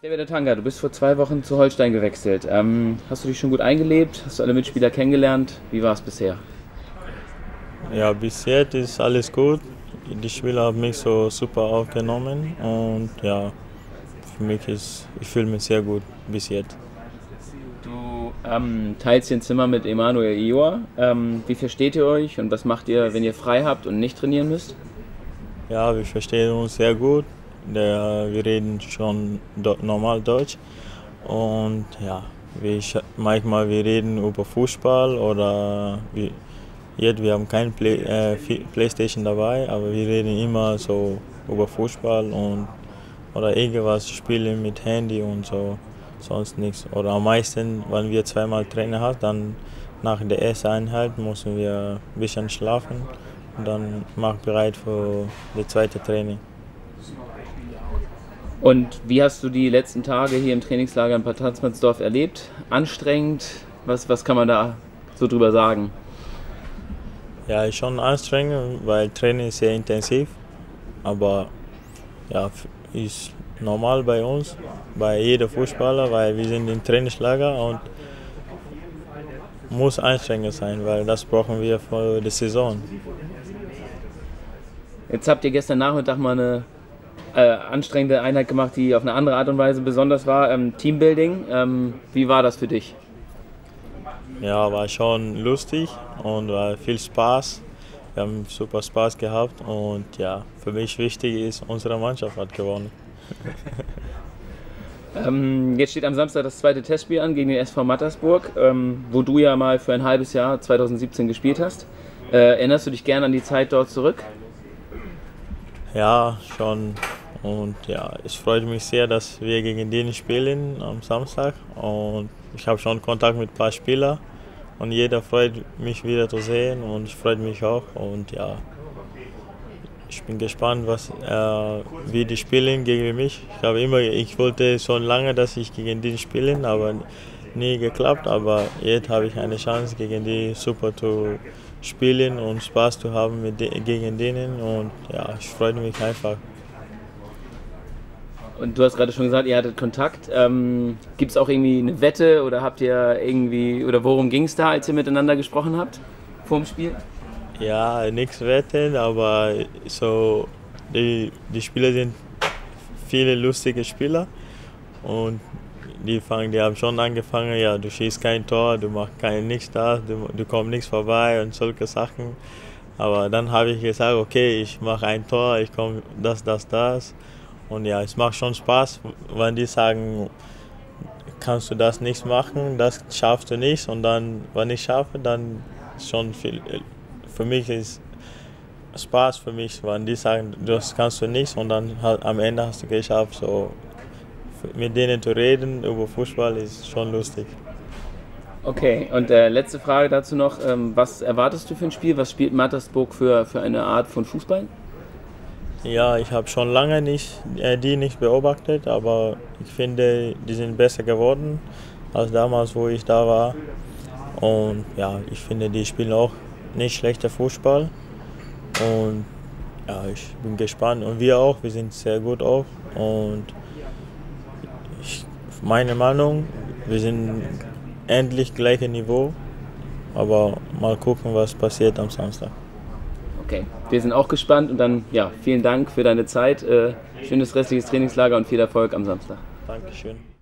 David Atanga, du bist vor 2 Wochen zu Holstein gewechselt. Hast du dich schon gut eingelebt? Hast du alle Mitspieler kennengelernt? Wie war es bisher? Ja, bis jetzt ist alles gut. Die Spieler haben mich so super aufgenommen und ja, ich fühle mich sehr gut bis jetzt. Du teilst ein Zimmer mit Emanuel Ior. Wie versteht ihr euch und was macht ihr, wenn ihr frei habt und nicht trainieren müsst? Ja, wir verstehen uns sehr gut. Wir reden schon normal Deutsch und ja, manchmal wir reden über Fußball oder jetzt wir haben kein Playstation dabei, aber wir reden immer so über Fußball und oder irgendwas spielen mit Handy und so, sonst nichts. Oder am meisten, wenn wir zweimal Training haben, dann nach der ersten Einheit müssen wir ein bisschen schlafen und dann machen bereit für das zweite Training. Und wie hast du die letzten Tage hier im Trainingslager in Bad Tatzmannsdorf erlebt? Anstrengend? Was kann man da so drüber sagen? Ja, ist schon anstrengend, weil Training ist sehr intensiv, aber ja, ist normal bei uns, bei jedem Fußballer, weil wir sind im Trainingslager und muss anstrengend sein, weil das brauchen wir für die Saison. Jetzt habt ihr gestern Nachmittag mal eine anstrengende Einheit gemacht, die auf eine andere Art und Weise besonders war. Teambuilding, wie war das für dich? Ja, war schon lustig und war viel Spaß. Wir haben super Spaß gehabt und ja, für mich wichtig ist, unsere Mannschaft hat gewonnen. Jetzt steht am Samstag das zweite Testspiel an gegen den SV Mattersburg, wo du ja mal für ein halbes Jahr 2017 gespielt hast. Erinnerst du dich gerne an die Zeit dort zurück? Ja, schon. Und ja, es freut mich sehr, dass wir gegen den spielen am Samstag. Und ich habe schon Kontakt mit ein paar Spielern. Und jeder freut mich wieder zu sehen und ich freue mich auch. Und ja, ich bin gespannt, wie die spielen gegen mich. Ich wollte schon lange, dass ich gegen die spielen, aber nie geklappt. Aber jetzt habe ich eine Chance, gegen die super zu spielen und Spaß zu haben gegen denen. Und ja, ich freue mich einfach. Und du hast gerade schon gesagt, ihr hattet Kontakt. Gibt es auch irgendwie eine Wette oder habt ihr irgendwie, oder worum ging es da, als ihr miteinander gesprochen habt vor dem Spiel? Ja, nichts wetten, aber so die Spieler sind viele lustige Spieler und die haben schon angefangen, ja, du schießt kein Tor, du machst nichts da, du kommst nichts vorbei und solche Sachen. Aber dann habe ich gesagt, okay, ich mache ein Tor, ich komme das. Und ja, es macht schon Spaß, wenn die sagen, kannst du das nicht machen, das schaffst du nicht. Und dann, wenn ich schaffe, dann ist schon viel. Für mich ist Spaß für mich, wenn die sagen, das kannst du nicht und dann am Ende hast du geschafft. So, mit denen zu reden über Fußball ist schon lustig. Okay, und letzte Frage dazu noch. Was erwartest du für ein Spiel? Was spielt Mattersburg für eine Art von Fußball? Ja, ich habe schon lange die nicht beobachtet, aber ich finde, die sind besser geworden als damals, wo ich da war. Und ja, ich finde, die spielen auch nicht schlechter Fußball. Und ja, ich bin gespannt. Und wir auch, wir sind sehr gut auch. Und meine Meinung, wir sind endlich gleiches Niveau. Aber mal gucken, was passiert am Samstag. Okay, wir sind auch gespannt und dann, ja, vielen Dank für deine Zeit. Schönes restliches Trainingslager und viel Erfolg am Samstag. Dankeschön.